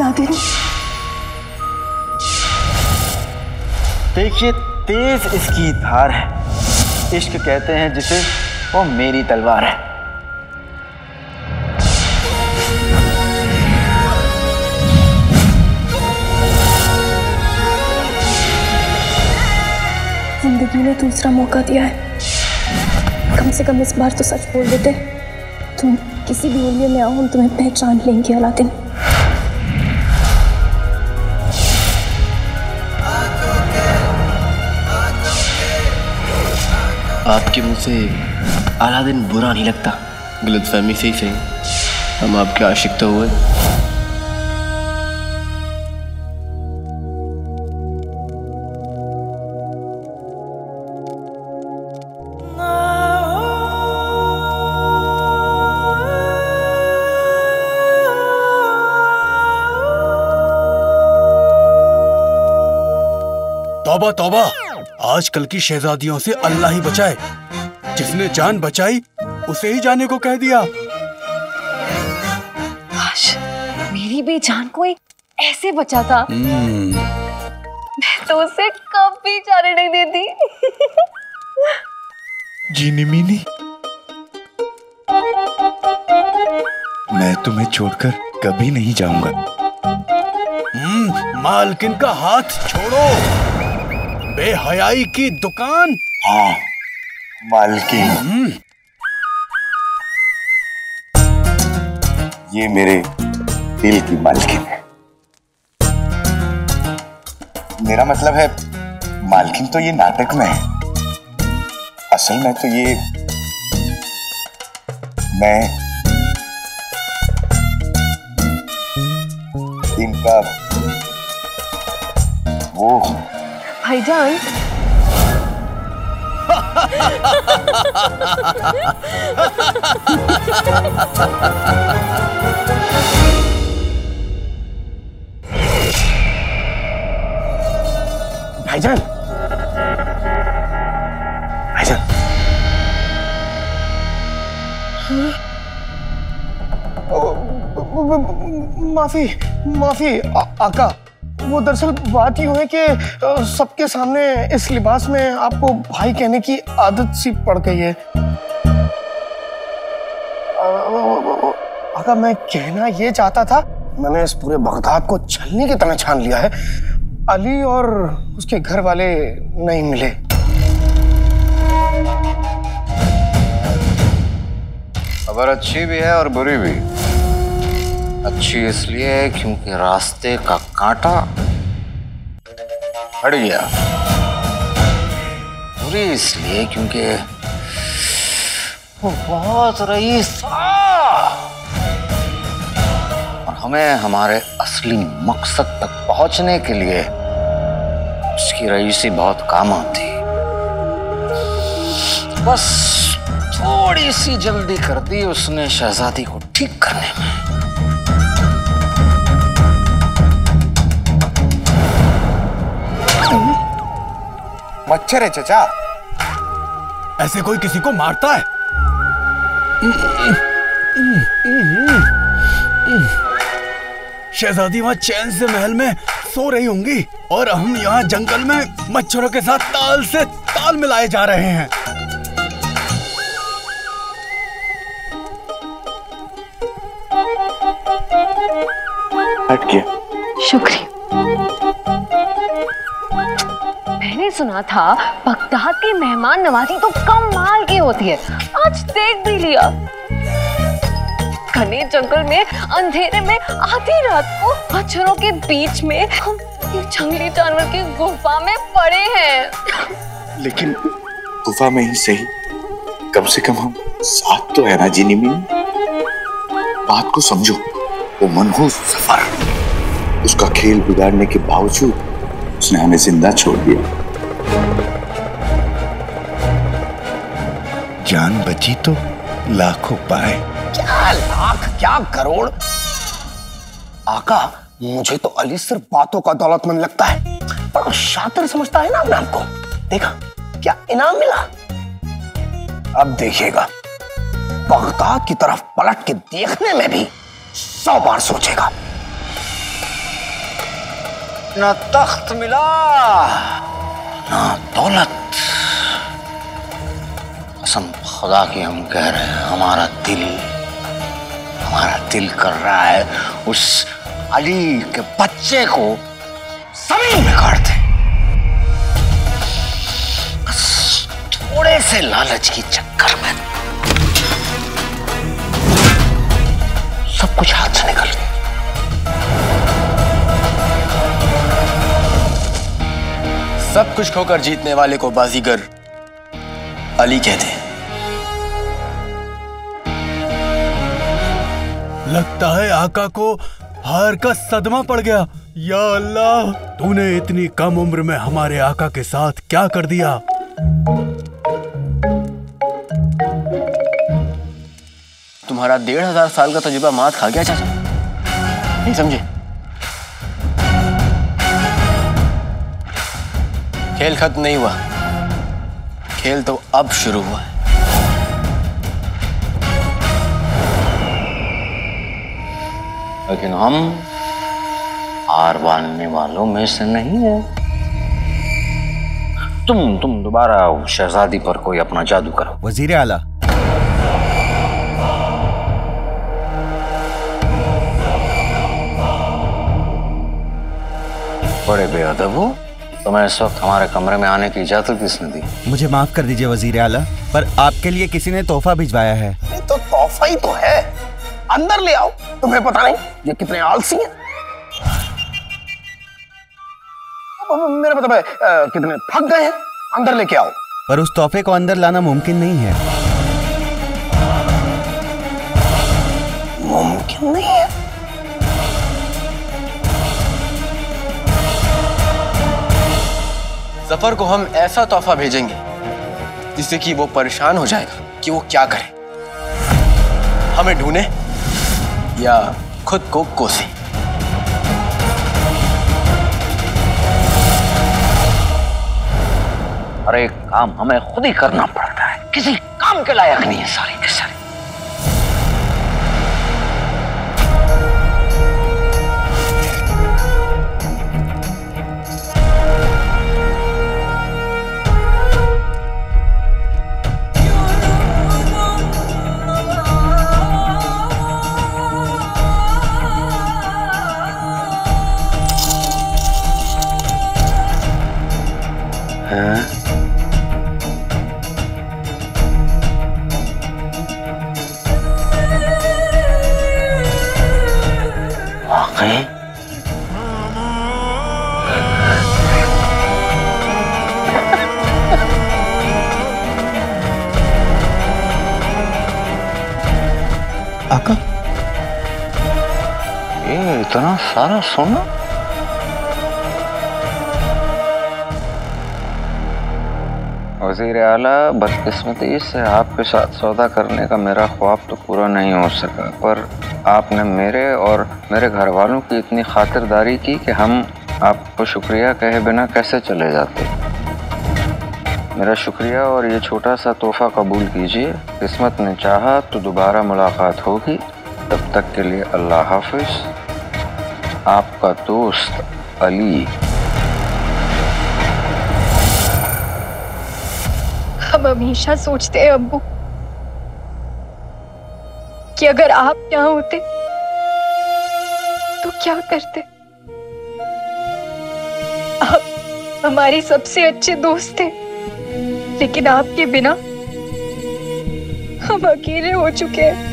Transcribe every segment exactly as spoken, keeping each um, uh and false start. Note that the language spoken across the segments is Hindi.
अलादीन। देखिए तेज इसकी धार है, इश्क कहते हैं जिसे, वो मेरी तलवार है। जिंदगी ने दूसरा मौका दिया है, कम से कम इस बार तो सच बोल देते। तुम किसी भी उम्र में आओ, हम तुम्हें पहचान लेंगे अलादीन। आपके मुंह से अलादीन बुरा नहीं लगता, गलतफहमी से ही सही, हम आपके आशिक तो हुए। तौबा तौबा, आजकल की शहजादियों से अल्लाह ही बचाए। जिसने जान बचाई उसे ही जाने को कह दिया। काश मेरी भी जान कोई ऐसे बचाता, मैं तो उसे कभी जाने नहीं देती। जीनी मीनी, मैं तुम्हें छोड़कर कभी नहीं जाऊंगा। मालकिन का हाथ छोड़ो, बेहयाई की दुकान। हाँ मालकिन, ये मेरे दिल की मालकिन है। मेरा मतलब है मालकिन तो ये नाटक में है, असल में तो ये मैं इनका वो भाईजान। भाईजान, भाईजान, माफी माफी आ, आका, वो दरअसल बात यूं है कि सबके सामने इस लिबास में आपको भाई कहने की आदत सी पड़ गई है। आका मैं कहना ये चाहता था, मैंने इस पूरे बगदाद को छलनी की तरह छान लिया है, अली और उसके घर वाले नहीं मिले। खबर अच्छी भी है और बुरी भी। अच्छी इसलिए क्योंकि रास्ते का कांटा हट गया, बुरी इसलिए क्योंकि वो बहुत रईस था और हमें हमारे असली मकसद तक पहुंचने के लिए उसकी रईसी बहुत काम आती। बस थोड़ी सी जल्दी कर दी उसने शहजादी को ठीक करने में। मच्छर है चचा, ऐसे कोई किसी को मारता है? शहजादी वहां चैन से महल में सो रही होंगी और हम यहाँ जंगल में मच्छरों के साथ ताल से ताल मिलाए जा रहे हैं। हट गया। शुक्रिया। मैंने सुना था बगदाद की मेहमान नवाजी तो कमाल की होती है, आज देख भी लिया। घने जंगल में अंधेरे में आधी रात को मच्छरों के बीच में हम एक जंगली जानवर की गुफा में पड़े हैं। लेकिन गुफा में ही सही, कम से कम हम साथ तो है ना जीनी मीनी। बात को समझो, वो मनहूस सफर, उसका खेल बिगाड़ने के बावजूद उसने हमें जिंदा छोड़ दिया। जान बची तो लाखों पाए। क्या लाख क्या करोड़। आका मुझे तो अली सिर्फ बातों का दौलतमंद लगता है, पर शातिर समझता है ना अपने आप को। देखा क्या इनाम मिला। अब देखिएगा बगदाद की तरफ पलट के देखने में भी सौ बार सोचेगा। न तख्त मिला ना दौलत। कसम खुदा की हम कह रहे हैं, हमारा दिल हमारा दिल कर रहा है उस अली के बच्चे को जमीन में काट दे। बस थोड़े से लालच की चक्कर में सब कुछ हाथ से निकल गया। सब कुछ खोकर जीतने वाले को बाजीगर अली कहते हैं। लगता है आका को हार का सदमा पड़ गया। या अल्लाह, तूने इतनी कम उम्र में हमारे आका के साथ क्या कर दिया। तुम्हारा डेढ़ हजार साल का तजुर्बा मात खा गया चाचा, नहीं समझे? खेल खत्म नहीं हुआ, खेल तो अब शुरू हुआ है। लेकिन हम हार मानने वालों में से नहीं है। तुम तुम दोबारा शहजादी पर कोई अपना जादू करो। वजीर आला, बड़े बेअदब हो, तुम्हें इस वक्त हमारे कमरे में आने की इजाजत किसने दी? मुझे माफ कर दीजिए वजीर आला, पर आपके लिए किसी ने तोहफा भिजवाया है। तो तोहफा ही तो है, अंदर ले आओ। तुम्हें पता नहीं ये कितने आलसी हैं। मेरा मतलब है कितने थक गए हैं। अंदर लेके आओ। पर उस तोहफे को अंदर लाना मुमकिन नहीं है। मुमकिन नहीं है? सफर को हम ऐसा तोहफा भेजेंगे जिससे कि वो परेशान हो जाएगा कि वो क्या करे, हमें ढूंढे या खुद को कोसे। अरे काम हमें खुद ही करना पड़ता है, किसी काम के लायक नहीं है सारी के सारी। आका, ये इतना सारा सोना? वज़ीर आला, बदकिस्मती से आपके साथ सौदा करने का मेरा ख्वाब तो पूरा नहीं हो सका, पर आपने मेरे और मेरे घर वालों की इतनी खातिरदारी की कि हम आपको शुक्रिया कहे बिना कैसे चले जाते। मेरा शुक्रिया और ये छोटा सा तोहफा कबूल कीजिए। किस्मत ने चाहा तो दोबारा मुलाकात होगी। तब तक के लिए अल्लाह हाफिज। आपका दोस्त अली। हम हमेशा सोचते हैं अब्बू कि अगर आप यहाँ होते तो क्या करते। आप हमारे सबसे अच्छे दोस्त थे, लेकिन आपके बिना हम अकेले हो चुके हैं।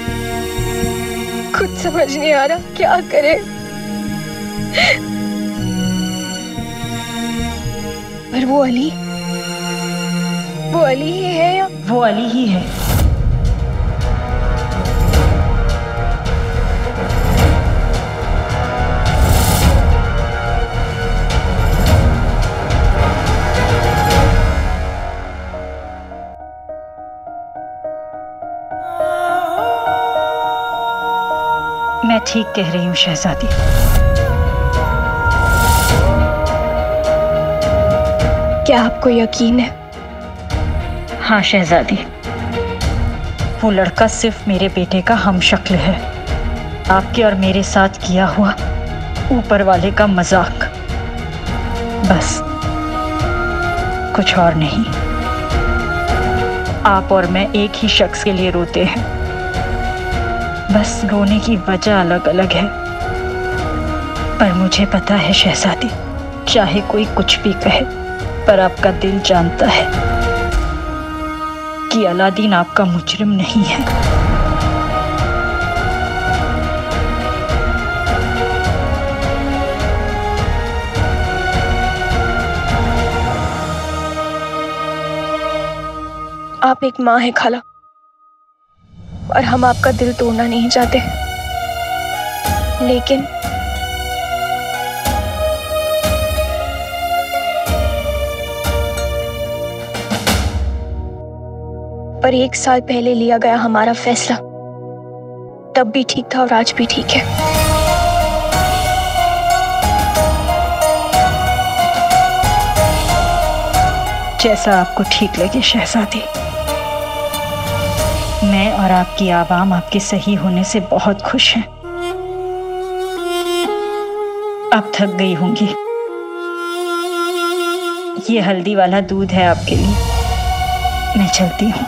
कुछ समझ नहीं आ रहा क्या करें। पर वो अली वो अली ही है या वो अली ही है। मैं ठीक कह रही हूँ शहजादी। क्या आपको यकीन है? हाँ शहजादी, वो लड़का सिर्फ मेरे बेटे का हमशक्ल है। आपके और मेरे साथ किया हुआ ऊपर वाले का मजाक। बस, कुछ और नहीं। आप और मैं एक ही शख्स के लिए रोते हैं, बस रोने की वजह अलग अलग है। पर मुझे पता है शहजादी, चाहे कोई कुछ भी कहे, पर आपका दिल जानता है कि अलादीन आपका मुजरिम नहीं है। आप एक माँ हैं खाला, और हम आपका दिल तोड़ना नहीं चाहते, लेकिन पर एक साल पहले लिया गया हमारा फैसला तब भी ठीक था और आज भी ठीक है। जैसा आपको ठीक लगे शहजादी। मैं और आपकी आवाम आपके सही होने से बहुत खुश हैं। आप थक गई होंगी। ये हल्दी वाला दूध है आपके लिए। मैं चलती हूँ।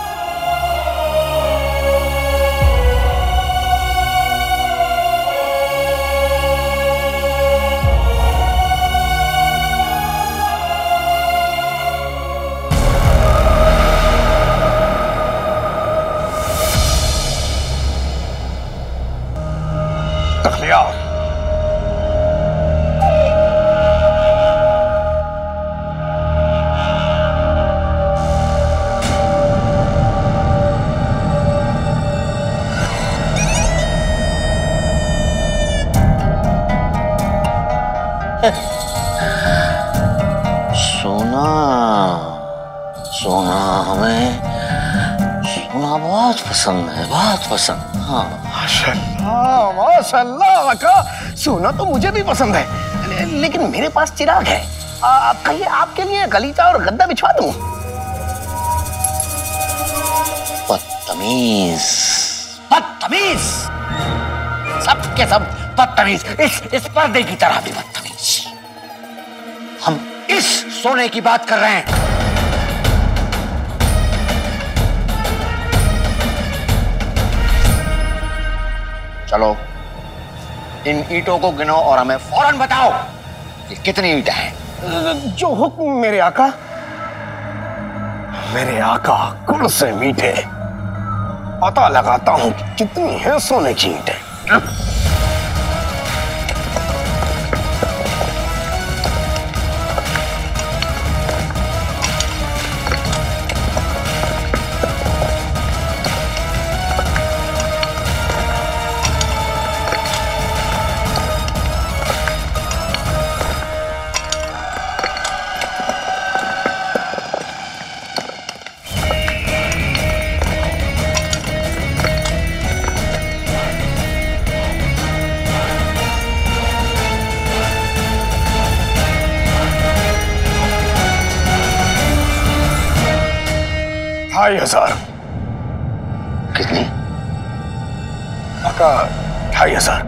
सोना सोना हमें सोना बहुत पसंद है, बहुत पसंद। हाँ माशाल्लाह माशाल्लाह आका, सोना तो मुझे भी पसंद है, ले, लेकिन मेरे पास चिराग है। आप कहिए, आपके लिए गलीचा और गद्दा बिछवा दूं? बदतमीज बदतमीज, सब के सब बदतमीज, इस इस पर्दे की तरह भी बदतमीज। हम इस सोने की बात कर रहे हैं। चलो इन ईंटों को गिनो और हमें फौरन बताओ कि कितनी ईंटें हैं। जो हुक्म मेरे आका। मेरे आका गुड़ से मीठे, पता लगाता हूं कि कितनी है सोने की ईंटें। ढाई हजार। कितनी? आका ढाई हजार।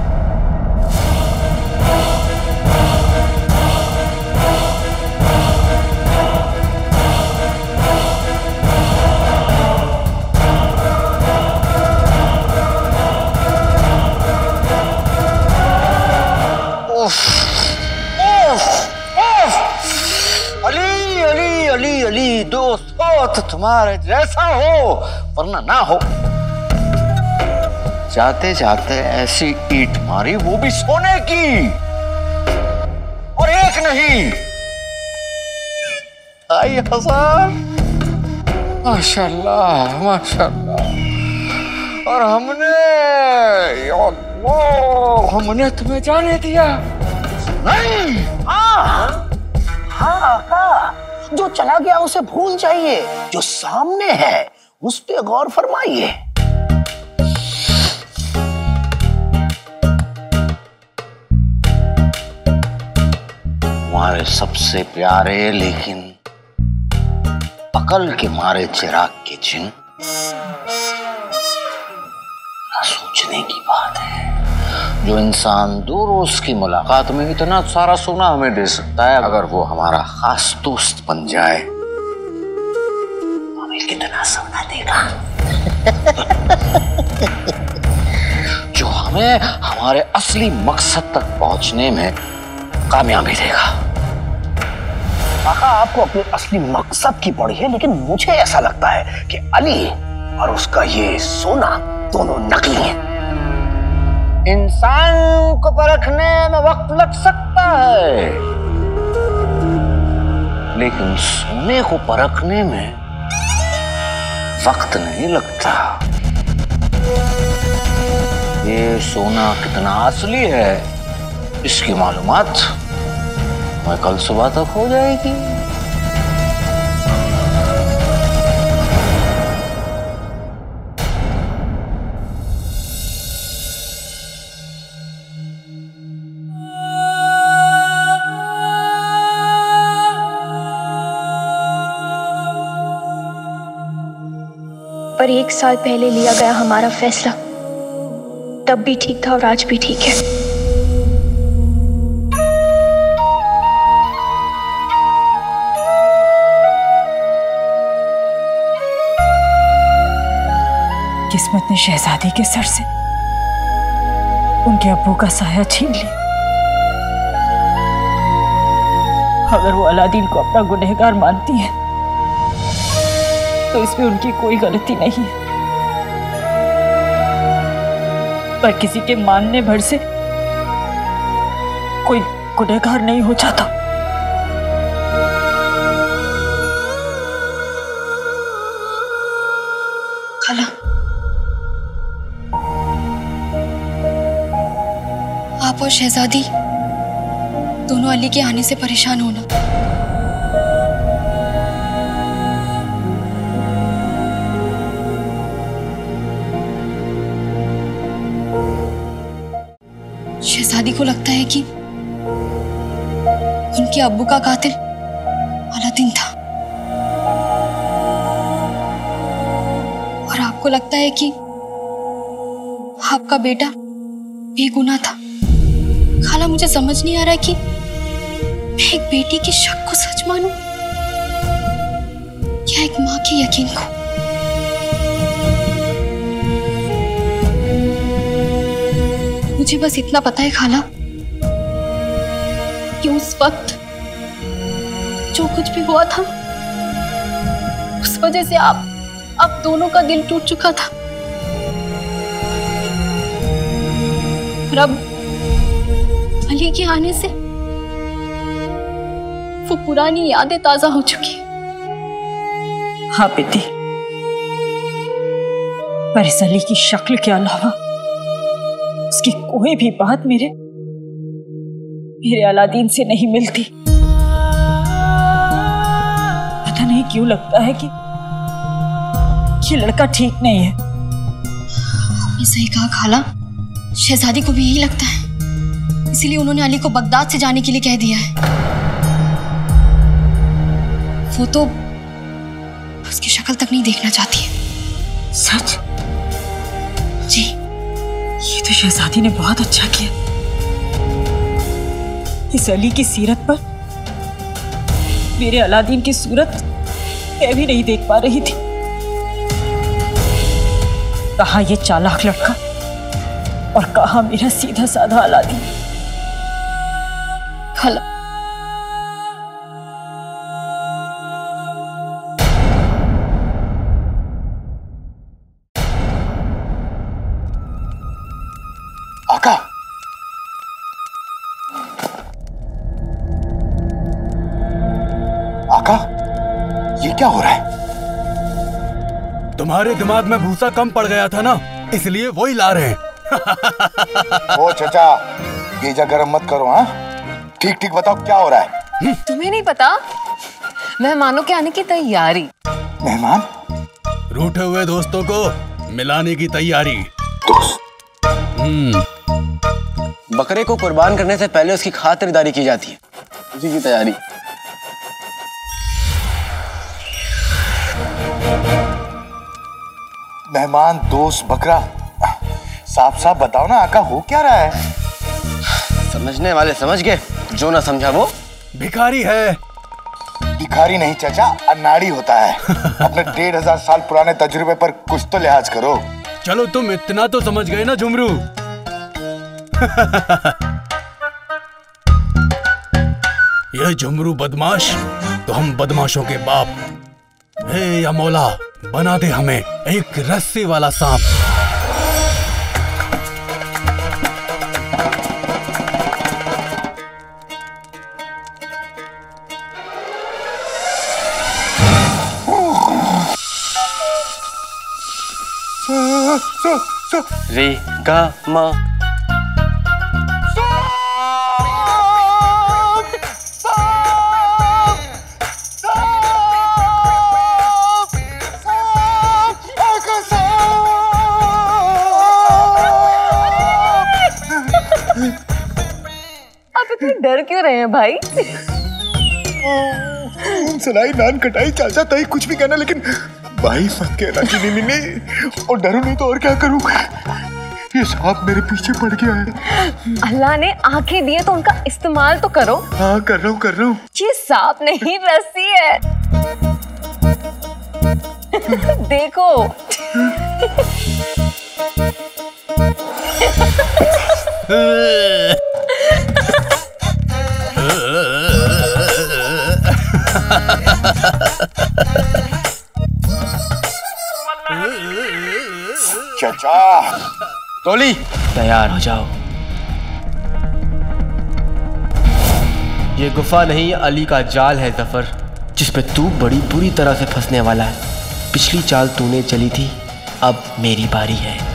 अली अली अली अली दोस्त हो तो तुम्हारे जैसा हो, वरना ना हो। जाते जाते ऐसी ईंट मारी, वो भी सोने की, और एक नहीं ढाई हजार। माशाल्लाह माशाल्लाह। और हमने या अल्लाह, हमने तुम्हें जाने दिया नहीं। हाँ हाँ आका, जो चला गया उसे भूल जाइए, जो सामने है उस पे गौर फरमाइए। हमारे सबसे प्यारे लेकिन अकल के मारे चिराग के चिन्ह, सोचने की बात है। जो इंसान दो रोज की मुलाकात में इतना सारा सोना हमें दे सकता है, अगर वो हमारा खास दोस्त बन जाए हमें कितना सोना देगा? जो हमें हमारे असली मकसद तक पहुंचने में कामयाबी देगा। आका, आपको अपने असली मकसद की पड़ी है, लेकिन मुझे ऐसा लगता है कि अली और उसका ये सोना दोनों नकली हैं। इंसान को परखने में वक्त लग सकता है, लेकिन सोने को परखने में वक्त नहीं लगता। ये सोना कितना असली है इसकी मालूमात हमें कल सुबह तक हो जाएगी। पर एक साल पहले लिया गया हमारा फैसला तब भी ठीक था और आज भी ठीक है। किस्मत ने शहजादी के सर से उनके अब्बू का साया छीन लिया। अगर वो अलादीन को अपना गुनहगार मानती है तो इसमें उनकी कोई गलती नहीं है, पर किसी के मानने भर से कोई गुनहगार नहीं हो जाता। खाला, आप और शहजादी दोनों अली के आने से परेशान होना। शहजादी को लगता है कि उनके अब्बू का कातिल अलादीन था, और आपको लगता है कि आपका बेटा बेगुनाह था। खाला, मुझे समझ नहीं आ रहा कि मैं एक बेटी के शक को सच मानूं या एक मां के यकीन को। मुझे बस इतना पता है खाला कि उस वक्त जो कुछ भी हुआ था उस वजह से आप आप दोनों का दिल टूट चुका था, और अब अली के आने से वो पुरानी यादें ताजा हो चुकी हैं। हाँ बेटी, पर इस अली की शक्ल के अलावा उसकी कोई भी बात मेरे मेरे अलादीन से नहीं मिलती। पता नहीं क्यों लगता है कि ये लड़का ठीक नहीं है। आपने सही कहा खाला, शहजादी को भी यही लगता है, इसीलिए उन्होंने अली को बगदाद से जाने के लिए कह दिया है। वो तो उसकी शक्ल तक नहीं देखना चाहती है। सच? जी। ये तो शहजादी ने बहुत अच्छा किया। इस अली की सीरत पर मेरे अलादीन की सूरत मैं भी नहीं देख पा रही थी। कहा ये चालाक लड़का और कहा मेरा सीधा साधा अलादीन। खाला, आका, आका, ये क्या हो रहा है? तुम्हारे दिमाग में भूसा कम पड़ गया था ना, इसलिए वही ला रहे हैं। ओ चचा, गेजा गरम मत करो। हाँ, ठीक ठीक बताओ क्या हो रहा है? तुम्हें नहीं पता? मेहमानों के आने की तैयारी। मेहमान? रूठे हुए दोस्तों को मिलाने की तैयारी। दोस्त? हम्म। बकरे को कुर्बान करने से पहले उसकी खातिरदारी की जाती है, उसी की तैयारी। मेहमान, दोस्त, बकरा, साफ साफ बताओ ना आका, हो क्या रहा है? समझने वाले समझ गए, जो ना समझा वो भिखारी है। भिखारी नहीं चाचा, अनाड़ी होता है। अपने डेढ़ हजार साल पुराने तजुर्बे पर कुछ तो लिहाज करो। चलो तुम इतना तो समझ गए ना झुमरू। ये झुमरू बदमाश तो हम बदमाशों के बाप। हे या मौला, बना दे हमें एक रस्सी वाला सांप। रे गा मा। आप इतने डर क्यों रहे हैं भाई? सलाई नान कटाई चाचा ताई कुछ भी कहना, लेकिन भाई मत कहना कि नहीं नहीं, और डरू नहीं तो और क्या करूं। ये सांप मेरे पीछे पड़ गया है। अल्लाह ने आंखें दी है तो उनका इस्तेमाल तो करो। हाँ कर रहा हूँ कर रहा हूँ। ये सांप नहीं रस्सी है। देखो। चाचा टोली तैयार हो जाओ। ये गुफा नहीं, अली का जाल है जफर, जिस पे तू बड़ी बुरी तरह से फंसने वाला है। पिछली चाल तूने चली थी, अब मेरी बारी है।